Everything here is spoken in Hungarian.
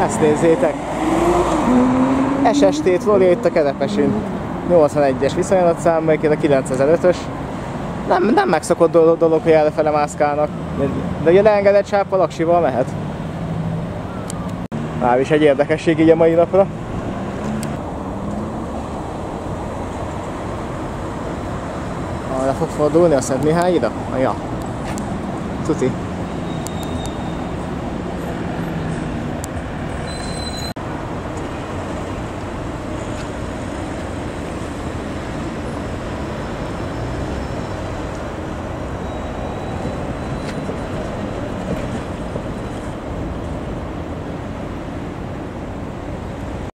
Ezt nézzétek! SST-t lója itt a Kerepesén. 81-es viszonylatszám, melyik a 9005-ös. Nem megszokott dolog, hogy előfele mászkálnak. De ugye leengedett sáppal aksival mehet. Már is egy érdekesség így a mai napra. Le fog fordulni a Szent Mihályra? Ja. Tuti.